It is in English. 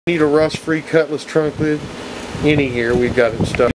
Need a rust-free Cutlass trunk lid? Any here, we've got it in stock.